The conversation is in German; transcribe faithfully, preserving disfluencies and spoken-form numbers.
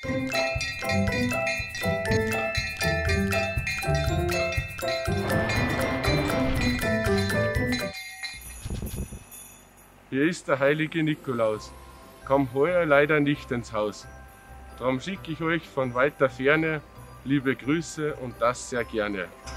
Hier ist der heilige Nikolaus, kam heuer leider nicht ins Haus. Darum schicke ich euch von weiter Ferne liebe Grüße und das sehr gerne.